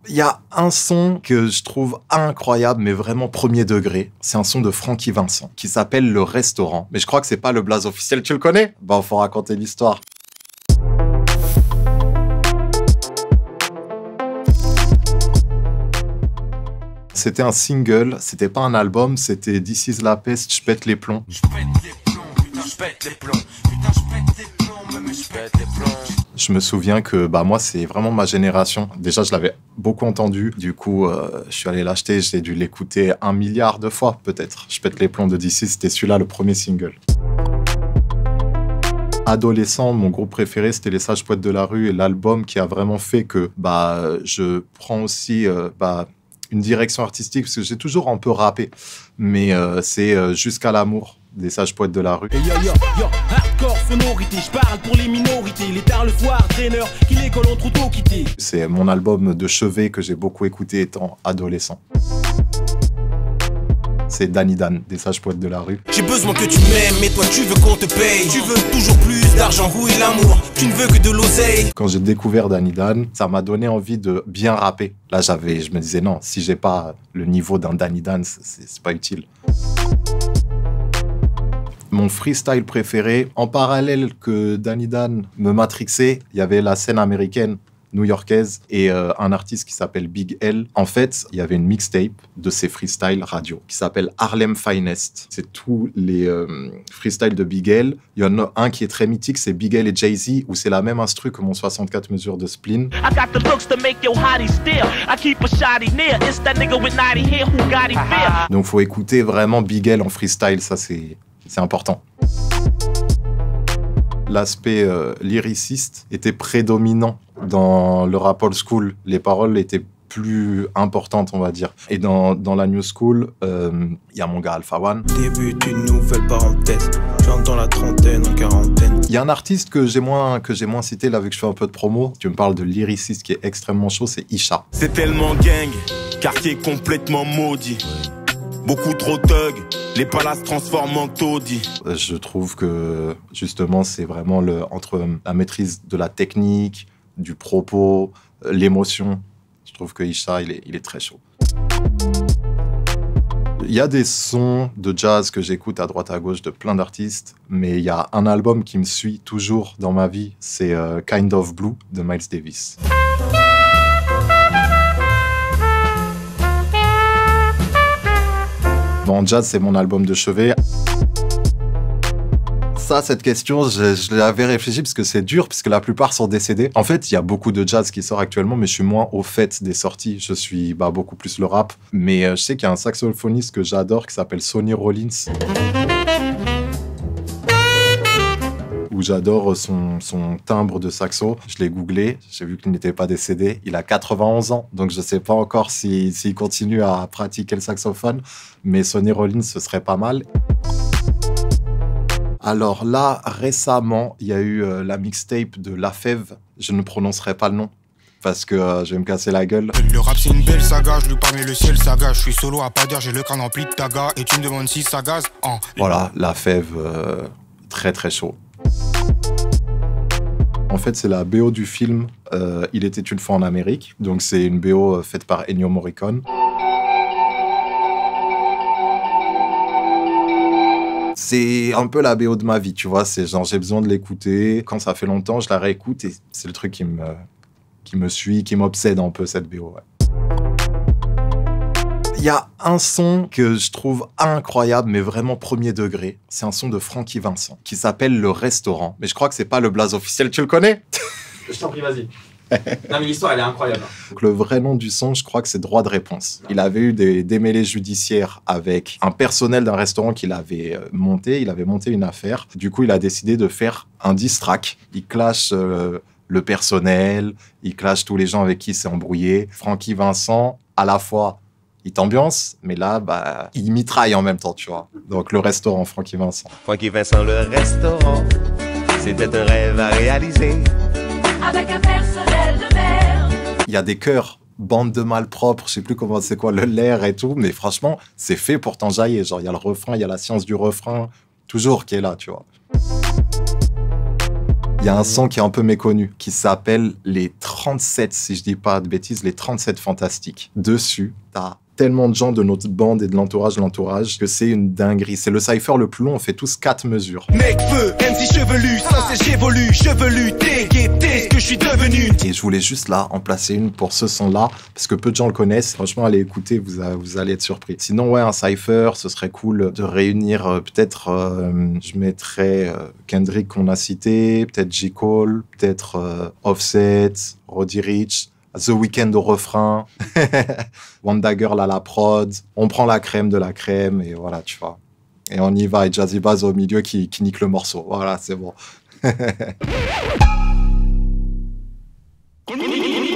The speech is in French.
Il y a un son que je trouve incroyable, mais vraiment premier degré. C'est un son de Francky Vincent, qui s'appelle Le Restaurant. Mais je crois que c'est pas le blaze officiel. Tu le connais? Bah, faut raconter l'histoire. C'était un single, c'était pas un album, c'était This is la peste, je pète les plombs. Je pète les plombs, putain, je pète les plombs. Putain, je pète les plombs, mais je pète les plombs. Je me souviens que moi c'est vraiment ma génération. Déjà je l'avais beaucoup entendu. Du coup je suis allé l'acheter, j'ai dû l'écouter 1 milliard de fois peut-être. Je pète les plombs de DC, c'était celui-là le premier single. Adolescent, mon groupe préféré c'était Les Sages Poètes de la Rue et l'album qui a vraiment fait que je prends aussi une direction artistique parce que j'ai toujours un peu rappé. Mais c'est Jusqu'à l'amour des Sages Poètes de la Rue. Hey, yo, hardcore sonorité, je parle pour les minorités, les tards, le foire, traîneurs, qui l'école ont trop tôt quitté. C'est mon album de chevet que j'ai beaucoup écouté étant adolescent. C'est Danny Dan, des Sages Poètes de la Rue. J'ai besoin que tu m'aimes, mais toi tu veux qu'on te paye. Tu veux toujours plus d'argent, où est l'amour? Tu ne veux que de l'oseille. Quand j'ai découvert Danny Dan, ça m'a donné envie de bien rapper. Là, je me disais non, si j'ai pas le niveau d'un Danny Dan, c'est pas utile. Mon freestyle préféré, en parallèle que Danny Dan me matrixait, il y avait la scène américaine new-yorkaise et un artiste qui s'appelle Big L. En fait, il y avait une mixtape de ses freestyles radio qui s'appelle Harlem Finest. C'est tous les freestyles de Big L. Il y en a un qui est très mythique, c'est Big L et Jay-Z, où c'est la même instru que mon 64 mesures de spleen. Donc faut écouter vraiment Big L en freestyle, ça c'est important. L'aspect lyriciste était prédominant dans le rap old school. Les paroles étaient plus importantes, on va dire. Et dans la new school, y a mon gars Alpha One. Débute une nouvelle parenthèse, j'entre dans la trentaine, en quarantaine. Il y a un artiste que j'ai moins cité, là, vu que je fais un peu de promo. Tu me parles de lyriciste qui est extrêmement chaud, c'est Isha. C'est tellement gang, quartier complètement maudit. Beaucoup trop thug, les palaces transforment en taudis. Je trouve que, justement, c'est vraiment entre la maîtrise de la technique, du propos, l'émotion. Je trouve que Isha, il est très chaud. Il y a des sons de jazz que j'écoute à droite à gauche de plein d'artistes, mais il y a un album qui me suit toujours dans ma vie, c'est Kind of Blue de Miles Davis. En jazz, c'est mon album de chevet. Ça, cette question, je l'avais réfléchi parce que c'est dur, puisque la plupart sont décédés. En fait, il y a beaucoup de jazz qui sort actuellement, mais je suis moins au fait des sorties. Je suis beaucoup plus le rap. Mais je sais qu'il y a un saxophoniste que j'adore qui s'appelle Sonny Rollins. Où j'adore son timbre de saxo. Je l'ai googlé, j'ai vu qu'il n'était pas décédé. Il a 91 ans, donc je ne sais pas encore s'il continue à pratiquer le saxophone, mais Sonny Rollins, ce serait pas mal. Alors là, récemment, il y a eu la mixtape de La Fève. Je ne prononcerai pas le nom, parce que je vais me casser la gueule. Le rap c'est une belle saga, je lui parle mais le ciel saga. Je suis solo à pas dire, j'ai le crâne rempli de taga. Et tu me demandes si ça gaze. Voilà, La Fève, très très chaud. En fait, c'est la BO du film Il était une fois en Amérique. Donc, c'est une BO faite par Ennio Morricone. C'est un peu la BO de ma vie, tu vois. C'est genre, j'ai besoin de l'écouter. Quand ça fait longtemps, je la réécoute et c'est le truc qui me suit, qui m'obsède un peu, cette BO. Ouais. Il y a un son que je trouve incroyable, mais vraiment premier degré. C'est un son de Francky Vincent, qui s'appelle Le Restaurant. Mais je crois que c'est pas le blaze officiel. Tu le connais? Je t'en prie, vas-y. Non, mais l'histoire, elle est incroyable. Donc, le vrai nom du son, je crois que c'est Droit de réponse. Il avait eu des démêlés judiciaires avec un personnel d'un restaurant qu'il avait monté. Il avait monté une affaire. Du coup, il a décidé de faire un diss track. Il clash le personnel, il clash tous les gens avec qui il s'est embrouillé. Francky Vincent, à la fois, il t'ambiance, mais là, il mitraille en même temps, tu vois. Donc, Le Restaurant, Francky Vincent. Francky Vincent, le restaurant, c'était un rêve à réaliser. Avec un personnel de merde. Il y a des chœurs, bande de malpropres, je sais plus comment c'est quoi, le l'air et tout, mais franchement, c'est fait pour t'enjailler. Genre, il y a le refrain, il y a la science du refrain, toujours qui est là, tu vois. Il y a un son qui est un peu méconnu, qui s'appelle les 37, si je dis pas de bêtises, les 37 Fantastiques. Dessus, t'as tellement de gens de notre bande et de l'entourage, que c'est une dinguerie. C'est le cypher le plus long, on fait tous 4 mesures. Mec feu, MC chevelu, sans cesse j'évolue, chevelu, t'es ce que je suis devenu. Et je voulais juste là en placer une pour ce son-là, parce que peu de gens le connaissent. Franchement, allez écouter, vous allez être surpris. Sinon, ouais, un cypher, ce serait cool de réunir peut-être, je mettrais Kendrick qu'on a cité, peut-être J. Cole, peut-être Offset, Roddy Ricch, The Weeknd au refrain, Wanda Girl à la prod. On prend la crème de la crème et voilà, tu vois. Et on y va. Et Jazzy Bass au milieu qui nique le morceau. Voilà, c'est bon.